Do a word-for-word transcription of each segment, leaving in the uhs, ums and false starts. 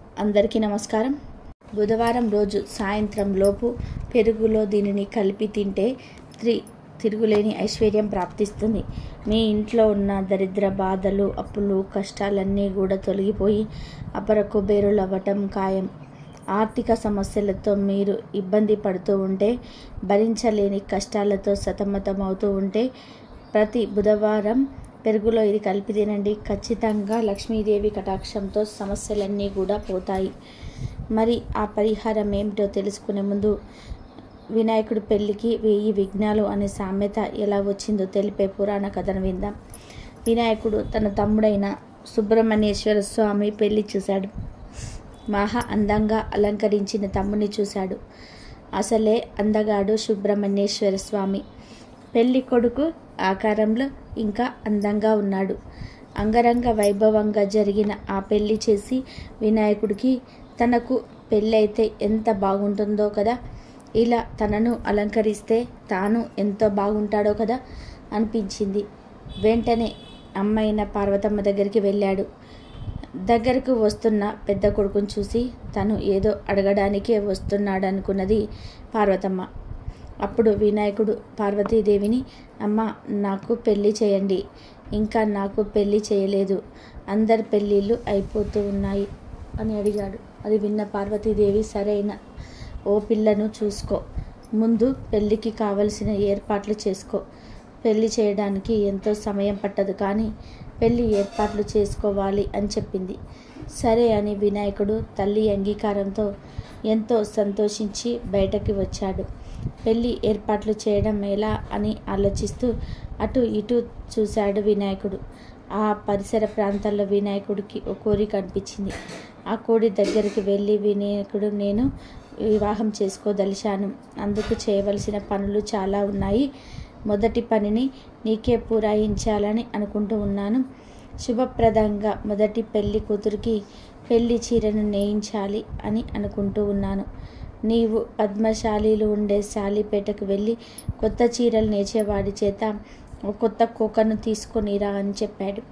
అందరికీ నమస్కారం. బుధవారం రోజు సాయంత్రం లోపు పెరుగులో దీనిని కలిపి తింటే త్రి తిరుగులేని ఐశ్వర్యం ప్రాప్తిస్తుంది. మీ ఇంట్లో ఉన్న దరిద్ర బాధలు, అప్పులు, కష్టాలన్నీ కూడా తొలగిపోయి అపర కుబేరులు అవ్వటం ఖాయం. ఆర్థిక సమస్యలతో మీరు ఇబ్బంది పడుతూ ఉంటే, భరించలేని కష్టాలతో సతమతమవుతూ ఉంటే ప్రతి బుధవారం పెరుగులో ఇది కలిపి తినండి. ఖచ్చితంగా లక్ష్మీదేవి కటాక్షంతో సమస్యలన్నీ కూడా పోతాయి. మరి ఆ పరిహారం ఏమిటో తెలుసుకునే ముందు వినాయకుడి పెళ్లికి వెయ్యి విఘ్నాలు అనే సామెత ఎలా వచ్చిందో తెలిపే పురాణ కథను విందాం. వినాయకుడు తన తమ్ముడైన సుబ్రహ్మణ్యేశ్వర స్వామి పెళ్లి చూశాడు. మహా అందంగా అలంకరించిన తమ్ముని చూశాడు. అసలే అందగాడు సుబ్రహ్మణ్యేశ్వర స్వామి. పెళ్లి కొడుకు ఆకారంలో ఇంకా అందంగా ఉన్నాడు. అంగరంగ వైభవంగా జరిగిన ఆ పెళ్లి చేసి వినాయకుడికి తనకు పెళ్ళైతే ఎంత బాగుంటుందో కదా, ఇలా తనను అలంకరిస్తే తాను ఎంతో బాగుంటాడో కదా అనిపించింది. వెంటనే అమ్మైన పార్వతమ్మ దగ్గరికి వెళ్ళాడు. దగ్గరకు వస్తున్న పెద్ద కొడుకుని చూసి తను ఏదో అడగడానికే వస్తున్నాడనుకున్నది పార్వతమ్మ. అప్పుడు వినాయకుడు పార్వతీదేవిని, అమ్మ నాకు పెళ్ళి చేయండి, ఇంకా నాకు పెళ్ళి చేయలేదు, అందరి పెళ్ళిళ్ళు అయిపోతూ ఉన్నాయి అని అడిగాడు. అది విన్న పార్వతీదేవి, సరైన ఓ పిల్లను చూసుకో, ముందు పెళ్ళికి కావలసిన ఏర్పాట్లు చేసుకో, పెళ్ళి చేయడానికి ఎంతో సమయం పట్టదు కానీ పెళ్ళి ఏర్పాట్లు చేసుకోవాలి అని చెప్పింది. సరే అని వినాయకుడు తల్లి అంగీకారంతో ఎంతో సంతోషించి బయటకి వచ్చాడు. పెళ్ళి ఏర్పాట్లు చేయడం ఎలా అని ఆలోచిస్తూ అటు ఇటు చూశాడు వినాయకుడు. ఆ పరిసర ప్రాంతాల్లో వినాయకుడికి ఒక కోరిక అనిపించింది. ఆ కోడి దగ్గరికి వెళ్ళి, వినాయకుడు, నేను వివాహం చేసుకోదలిచాను, అందుకు చేయవలసిన పనులు చాలా ఉన్నాయి, మొదటి పనిని నీకే పూరాయించాలని అనుకుంటూ ఉన్నాను. శుభప్రదంగా మొదటి పెళ్లి కూతురికి పెళ్లి చీరను నేయించాలి అని అనుకుంటూ ఉన్నాను. నీవు పద్మశాలీలు ఉండే శాలీపేటకు వెళ్ళి కొత్త చీరలు నేర్చేవాడి చేత ఒక కొత్త కోకను తీసుకొనిరా అని చెప్పాడు.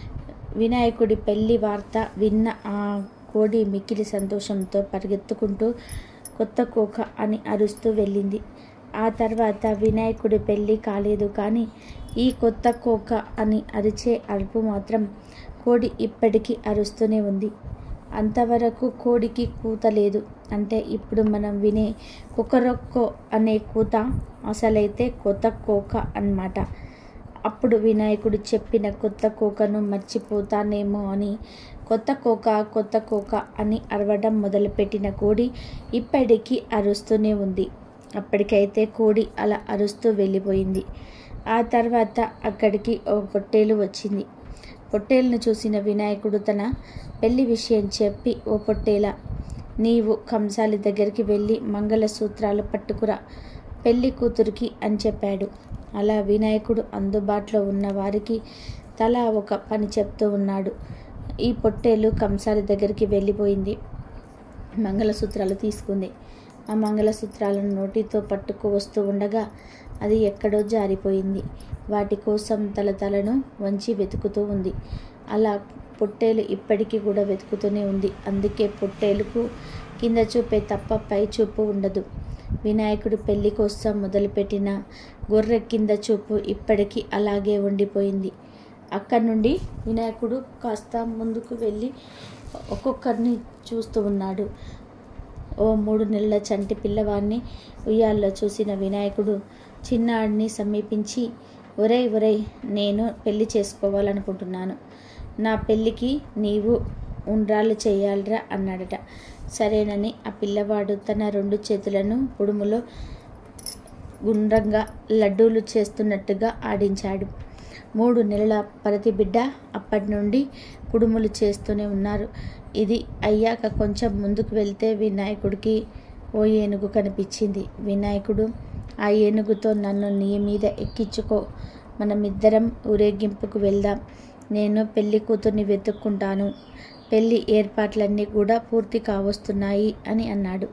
వినాయకుడి పెళ్లి వార్త విన్న ఆ కోడి మిక్కిలి సంతోషంతో పరిగెత్తుకుంటూ కొత్త కోక అని అరుస్తూ వెళ్ళింది. ఆ తర్వాత వినాయకుడి పెళ్ళి కాలేదు కానీ ఈ కొత్త కోక అని అరిచే అరుపు మాత్రం కోడి ఇప్పటికీ అరుస్తూనే ఉంది. అంతవరకు కోడికి కూత లేదు. అంటే ఇప్పుడు మనం వినే కుకరొక్కో అనే కూత అసలైతే కొత్త కోక అన్నమాట. అప్పుడు వినాయకుడు చెప్పిన కొత్త కోకను మర్చిపోతానేమో అని కొత్త కోక కొత్త కోక అని అరవడం మొదలుపెట్టిన కోడి ఇప్పటికీ అరుస్తూనే ఉంది. అప్పటికైతే కోడి అలా అరుస్తూ వెళ్ళిపోయింది. ఆ తర్వాత అక్కడికి ఓ పొట్టేలు వచ్చింది. పొట్టేలును చూసిన వినాయకుడు తన పెళ్లి విషయం చెప్పి, ఓ పొట్టేలా, నీవు కంసాలి దగ్గరికి వెళ్ళి మంగళసూత్రాలు పట్టుకురా పెళ్లి కూతురికి అని చెప్పాడు. అలా వినాయకుడు అందుబాటులో ఉన్న వారికి తలా ఒక పని చెప్తూ ఉన్నాడు. ఈ పొట్టేలు కంసాలి దగ్గరికి వెళ్ళిపోయింది. మంగళసూత్రాలు తీసుకుంది. ఆ మంగళసూత్రాలను నోటితో పట్టుకు వస్తూ ఉండగా అది ఎక్కడో జారిపోయింది. వాటి కోసం తల తలను వంచి వెతుకుతూ ఉంది. అలా పొట్టేలు ఇప్పటికీ కూడా వెతుకుతూనే ఉంది. అందుకే పొట్టేలుకు కింద చూపే తప్ప పై చూపు ఉండదు. వినాయకుడు పెళ్లి కోసం మొదలుపెట్టిన గొర్రె కింద చూపు ఇప్పటికీ అలాగే ఉండిపోయింది. అక్కడి నుండి వినాయకుడు కాస్త ముందుకు వెళ్ళి ఒక్కొక్కరిని చూస్తూ ఉన్నాడు. ఓ మూడు నెలల చంటి పిల్లవాడిని ఉయ్యాల్లో చూసిన వినాయకుడు చిన్నాడిని సమీపించి, ఒరై ఒరై నేను పెళ్లి చేసుకోవాలనుకుంటున్నాను, నా పెళ్ళికి నీవు ఉండ్రాళ్ళు చేయాలిరా అన్నాడట. సరేనని ఆ పిల్లవాడు తన రెండు చేతులను కుడుములో గుండ్రంగా లడ్డూలు చేస్తున్నట్టుగా ఆడించాడు. మూడు నెలల ప్రతి బిడ్డ అప్పటి నుండి కుడుములు చేస్తూనే ఉన్నారు. ఇది అయ్యాక కొంచెం ముందుకు వెళ్తే వినాయకుడికి ఓ ఏనుగు కనిపించింది. వినాయకుడు, ఆ ఏనుగుతో నన్ను నీ మీద ఎక్కించుకో, మనమిద్దరం ఊరేగింపుకు వెళ్దాం, నేను పెళ్లి కూతుర్ని వెతుక్కుంటాను, పెళ్లి ఏర్పాట్లన్నీ కూడా పూర్తి కావస్తున్నాయి అని అన్నాడు.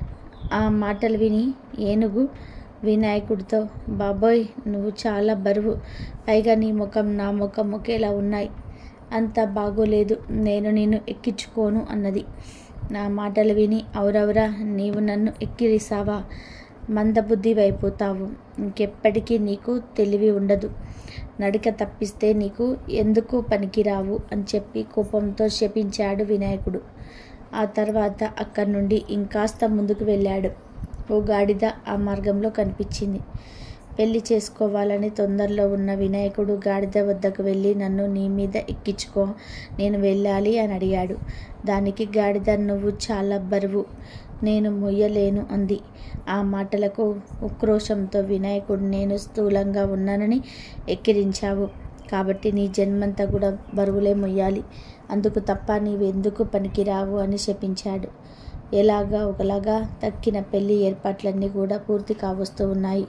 ఆ మాటలు విని ఏనుగు వినాయకుడితో, బాబోయ్ నువ్వు చాలా బరువు, పైగా నీ ముఖం నా ముఖం ఒకేలా ఉన్నాయి, అంత బాగోలేదు, నేను నిన్ను ఎక్కించుకోను అన్నది. నా మాటలు విని ఔరౌరా నీవు నన్ను ఎక్కిరిసావా, మందబుద్ధి అయిపోతావు, ఇంకెప్పటికీ నీకు తెలివి ఉండదు, నడక తప్పిస్తే నీకు ఎందుకు పనికిరావు అని చెప్పి కోపంతో శపించాడు వినాయకుడు. ఆ తర్వాత అక్కడి నుండి ఇంకాస్త ముందుకు వెళ్ళాడు. ఓ గాడిద ఆ మార్గంలో కనిపించింది. పెళ్లి చేసుకోవాలని తొందరలో ఉన్న వినాయకుడు గాడిద వద్దకు వెళ్ళి నన్ను నీ మీద ఎక్కించుకో, నేను వెళ్ళాలి అని అడిగాడు. దానికి గాడిద నువ్వు చాలా బరువు, నేను మొయ్యలేను అంది. ఆ మాటలకు ఉక్రోషంతో వినాయకుడు నేను స్థూలంగా ఉన్నానని ఎక్కిరించావు కాబట్టి నీ జన్మంతా కూడా బరువులే మొయ్యాలి, అందుకు తప్ప నీవెందుకు పనికిరావు అని శపించాడు. ఎలాగా ఒకలాగా తక్కిన పెళ్లి ఏర్పాట్లన్నీ కూడా పూర్తి కావస్తూ ఉన్నాయి.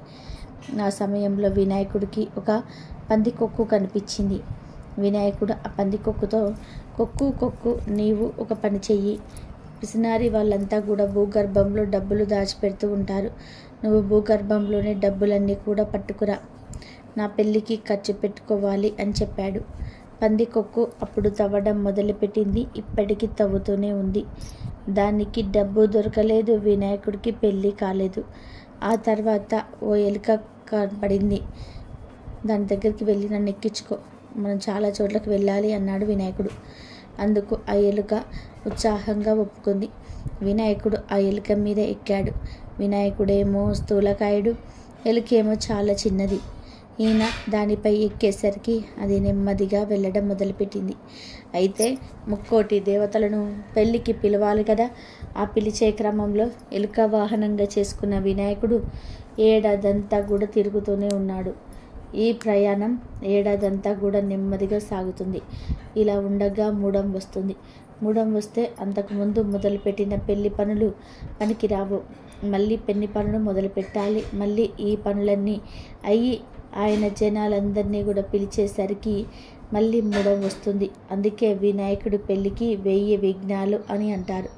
ఆ సమయంలో వినాయకుడికి ఒక పందికొక్కు కనిపించింది. వినాయకుడు ఆ పందికొక్కుతో కొక్కు కొక్కు నీవు ఒక పని చెయ్యి, పిసినారి వాళ్ళంతా కూడా భూగర్భంలో డబ్బులు దాచిపెడుతూ ఉంటారు, నువ్వు భూగర్భంలోనే డబ్బులన్నీ కూడా పట్టుకురా, నా పెళ్ళికి ఖర్చు పెట్టుకోవాలి అని చెప్పాడు. పందికొక్కు అప్పుడు తవ్వడం మొదలుపెట్టింది. ఇప్పటికీ తవ్వుతూనే ఉంది. దానికి డబ్బు దొరకలేదు, వినాయకుడికి పెళ్ళి కాలేదు. ఆ తర్వాత ఓ ఎలుక కనపడింది. దాని దగ్గరికి వెళ్ళి నన్ను ఎక్కించుకో, మనం చాలా చోట్లకు వెళ్ళాలి అన్నాడు వినాయకుడు. అందుకు ఆ ఎలుక ఉత్సాహంగా ఒప్పుకుంది. వినాయకుడు ఆ ఎలుక మీద ఎక్కాడు. వినాయకుడేమో స్థూలకాయుడు, ఎలుకేమో చాలా చిన్నది. ఈయన దానిపై ఎక్కేసరికి అది నెమ్మదిగా వెళ్ళడం మొదలుపెట్టింది. అయితే ముక్కోటి దేవతలను పెళ్లికి పిలవాలి కదా. ఆ పిలిచే క్రమంలో ఎలుక వాహనంగా చేసుకున్న వినాయకుడు ఏడాదంతా కూడా తిరుగుతూనే ఉన్నాడు. ఈ ప్రయాణం ఏడాదంతా కూడా నెమ్మదిగా సాగుతుంది. ఇలా ఉండగా మూడం వస్తుంది. మూడం వస్తే అంతకుముందు మొదలుపెట్టిన పెళ్లి పనులు పనికిరావు, మళ్ళీ పెళ్లి పనులు మొదలు పెట్టాలి. మళ్ళీ ఈ పనులన్నీ అయ్యి ఆయన జనాలందరినీ కూడా పిలిచేసరికి మళ్ళీ మూడం వస్తుంది. అందుకే వినాయకుడి పెళ్ళికి వెయ్యి విఘ్నాలు అని అంటారు.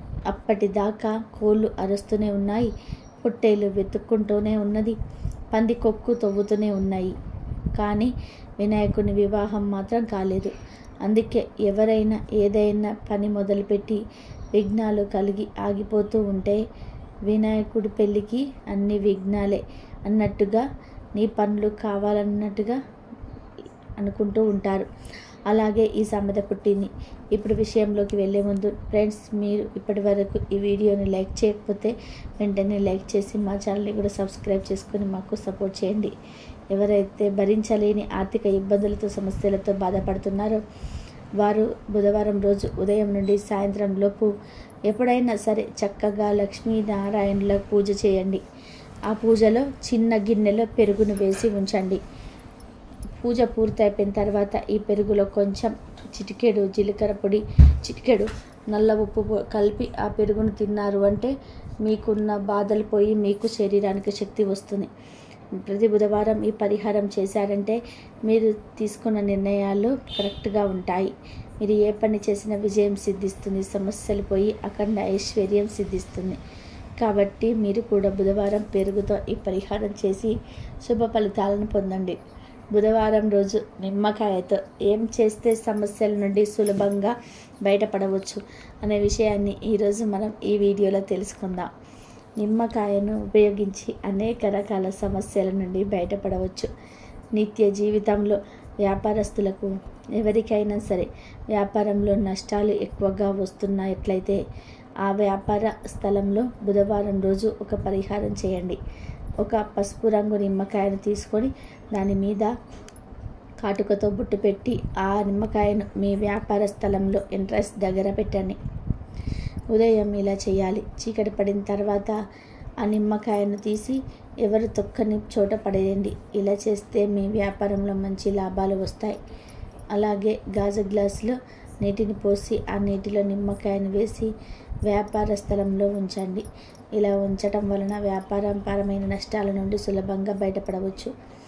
అప్పటిదాకా కోళ్ళు అరుస్తూనే ఉన్నాయి, పొట్టేలు వెతుక్కుంటూనే ఉన్నది, పంది కొక్కు తవ్వుతూనే ఉన్నాయి. కానీ వినాయకుని వివాహం మాత్రం కాలేదు. అందుకే ఎవరైనా ఏదైనా పని మొదలుపెట్టి విఘ్నాలు కలిగి ఆగిపోతూ ఉంటే వినాయకుడి పెళ్ళికి అన్ని విఘ్నాలే అన్నట్టుగా, నీ పనులు కావాలన్నట్టుగా అనుకుంటూ ఉంటారు. అలాగే ఈ సామెత పుట్టింది. ఇప్పుడు విషయంలోకి వెళ్ళే ముందు ఫ్రెండ్స్, మీరు ఇప్పటి వరకు ఈ వీడియోని లైక్ చేయకపోతే వెంటనే లైక్ చేసి మా ఛానల్ని కూడా సబ్స్క్రైబ్ చేసుకొని మాకు సపోర్ట్ చేయండి. ఎవరైతే భరించలేని ఆర్థిక ఇబ్బందులతో సమస్యలతో బాధపడుతున్నారో వారు బుధవారం రోజు ఉదయం నుండి సాయంత్రం లోపు ఎప్పుడైనా సరే చక్కగా లక్ష్మీనారాయణుల పూజ చేయండి. ఆ పూజలో చిన్న గిన్నెలో పెరుగును వేసి ఉంచండి. పూజ పూర్తయిపోయిన తర్వాత ఈ పెరుగులో కొంచెం చిటికెడు జీలకర్ర పొడి, చిటికెడు నల్ల ఉప్పు కలిపి ఆ పెరుగును తిన్నారు అంటే మీకున్న బాధలు పోయి మీకు శరీరానికి శక్తి వస్తుంది. ప్రతి బుధవారం ఈ పరిహారం చేశారంటే మీరు తీసుకున్న నిర్ణయాలు కరెక్ట్గా ఉంటాయి. మీరు ఏ పని చేసినా విజయం సిద్ధిస్తుంది, సమస్యలు పోయి అఖండ ఐశ్వర్యం సిద్ధిస్తుంది. కాబట్టి మీరు కూడా బుధవారం పెరుగుతో ఈ పరిహారం చేసి శుభ ఫలితాలను పొందండి. బుధవారం రోజు నిమ్మకాయతో ఏం చేస్తే సమస్యల నుండి సులభంగా బయటపడవచ్చు అనే విషయాన్ని ఈరోజు మనం ఈ వీడియోలో తెలుసుకుందాం. నిమ్మకాయను ఉపయోగించి అనేక రకాల సమస్యల నుండి బయటపడవచ్చు. నిత్య జీవితంలో వ్యాపారస్తులకు ఎవరికైనా సరే వ్యాపారంలో నష్టాలు ఎక్కువగా వస్తున్నట్లయితే ఆ వ్యాపార స్థలంలో బుధవారం రోజు ఒక పరిహారం చేయండి. ఒక పసుపు రంగు నిమ్మకాయను తీసుకొని దాని మీద కాటుకతో బుట్టు పెట్టి ఆ నిమ్మకాయను మీ వ్యాపార స్థలంలో ఎంట్రన్స్ దగ్గర పెట్టండి. ఉదయం ఇలా చేయాలి. చీకటి పడిన తర్వాత ఆ నిమ్మకాయను తీసి ఎవరు తొక్కని చోట పడేయండి. ఇలా చేస్తే మీ వ్యాపారంలో మంచి లాభాలు వస్తాయి. అలాగే గాజు గ్లాసులో నీటిని పోసి ఆ నీటిలో నిమ్మకాయను వేసి వ్యాపార స్థలంలో ఉంచండి. ఇలా ఉంచటం వలన వ్యాపారపరమైన నష్టాల నుండి సులభంగా బయటపడవచ్చు.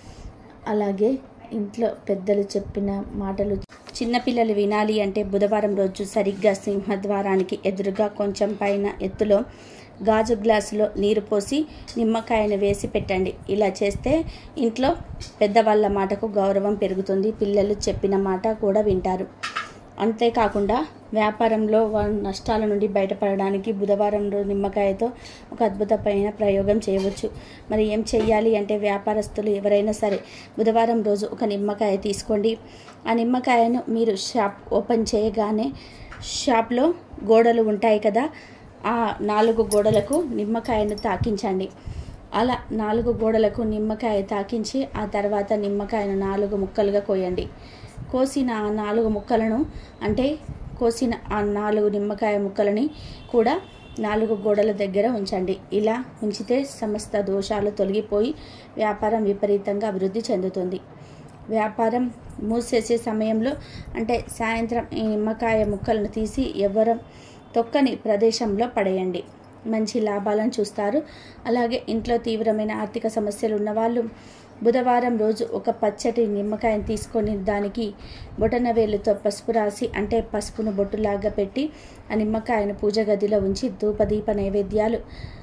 అలాగే ఇంట్లో పెద్దలు చెప్పిన మాటలు చిన్నపిల్లలు వినాలి అంటే బుధవారం రోజు సరిగ్గా సింహద్వారానికి ఎదురుగా కొంచెం పైన ఎత్తులో గాజు గ్లాసులో నీరు పోసి నిమ్మకాయను వేసి పెట్టండి. ఇలా చేస్తే ఇంట్లో పెద్దవాళ్ళ మాటకు గౌరవం పెరుగుతుంది, పిల్లలు చెప్పిన మాట కూడా వింటారు. అంతేకాకుండా వ్యాపారంలో నష్టాల నుండి బయటపడడానికి బుధవారం రోజు నిమ్మకాయతో ఒక అద్భుతమైన ప్రయోగం చేయవచ్చు. మరి ఏం చేయాలి అంటే, వ్యాపారస్తులు ఎవరైనా సరే బుధవారం రోజు ఒక నిమ్మకాయ తీసుకోండి. ఆ నిమ్మకాయను మీరు షాప్ ఓపెన్ చేయగానే షాప్లో గోడలు ఉంటాయి కదా, ఆ నాలుగు గోడలకు నిమ్మకాయను తాకించండి. అలా నాలుగు గోడలకు నిమ్మకాయ తాకించి ఆ తర్వాత నిమ్మకాయను నాలుగు ముక్కలుగా కోయండి. కోసిన ఆ నాలుగు ముక్కలను అంటే కోసిన ఆ నాలుగు నిమ్మకాయ ముక్కలని కూడా నాలుగు గోడల దగ్గర ఉంచండి. ఇలా ఉంచితే సమస్త దోషాలు తొలగిపోయి వ్యాపారం విపరీతంగా అభివృద్ధి చెందుతుంది. వ్యాపారం మూసేసే సమయంలో అంటే సాయంత్రం ఈ నిమ్మకాయ ముక్కలను తీసి ఎవరం తొక్కని ప్రదేశంలో పడేయండి. మంచి లాభాలను చూస్తారు. అలాగే ఇంట్లో తీవ్రమైన ఆర్థిక సమస్యలు ఉన్నవాళ్ళు బుధవారం రోజు ఒక పచ్చటి నిమ్మకాయను తీసుకొని దానికి బొటనవేలుతో పసుపు రాసి అంటే పసుపును బొట్టులాగా పెట్టి ఆ నిమ్మకాయను పూజ గదిలో ఉంచి ధూపదీప నైవేద్యాలు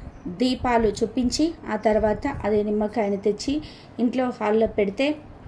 దీపాలు చూపించి ఆ తర్వాత అదే నిమ్మకాయను తెచ్చి ఇంట్లో హాల్లో పెడితే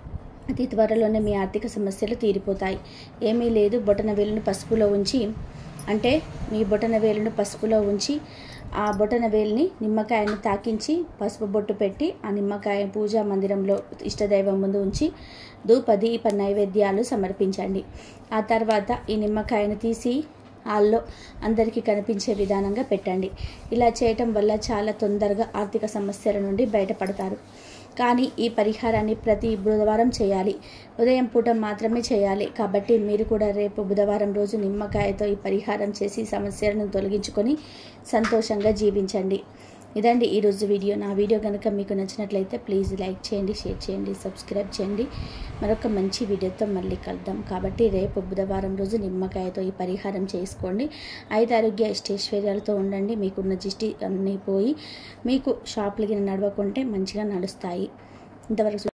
అతి త్వరలోనే మీ ఆర్థిక సమస్యలు తీరిపోతాయి. ఏమీ లేదు, బొటనవేలును పసుపులో ఉంచి అంటే మీ బొటనవేలును పసుపులో ఉంచి ఆ బొటనవేలుని నిమ్మకాయను తాకించి పసుపు బొట్టు పెట్టి ఆ నిమ్మకాయ పూజా మందిరంలో ఇష్టదైవం ముందు ఉంచి ధూప దీప నైవేద్యాలు సమర్పించండి. ఆ తర్వాత ఈ నిమ్మకాయను తీసి హాల్లో అందరికీ కనిపించే విధానంగా పెట్టండి. ఇలా చేయటం వల్ల చాలా తొందరగా ఆర్థిక సమస్యల నుండి బయటపడతారు. కానీ ఈ పరిహారాన్ని ప్రతి బుధవారం చేయాలి. ఉదయం పూట మాత్రమే చేయాలి. కాబట్టి మీరు కూడా రేపు బుధవారం రోజు నిమ్మకాయతో ఈ పరిహారం చేసి సమస్యలను తొలగించుకొని సంతోషంగా జీవించండి. ఇదండి ఈరోజు వీడియో. నా వీడియో కనుక మీకు నచ్చినట్లయితే ప్లీజ్ లైక్ చేయండి, షేర్ చేయండి, సబ్స్క్రైబ్ చేయండి. మరొక మంచి వీడియోతో మళ్ళీ కలుద్దాం. కాబట్టి రేపు బుధవారం రోజు నిమ్మకాయతో ఈ పరిహారం చేసుకోండి. ఐదు ఆరోగ్య ఇష్టైశ్వర్యాలతో ఉండండి. మీకున్న దిష్టి అన్నీ పోయి మీకు షాపులకి నడవకుంటే మంచిగా నడుస్తాయి. ఇంతవరకు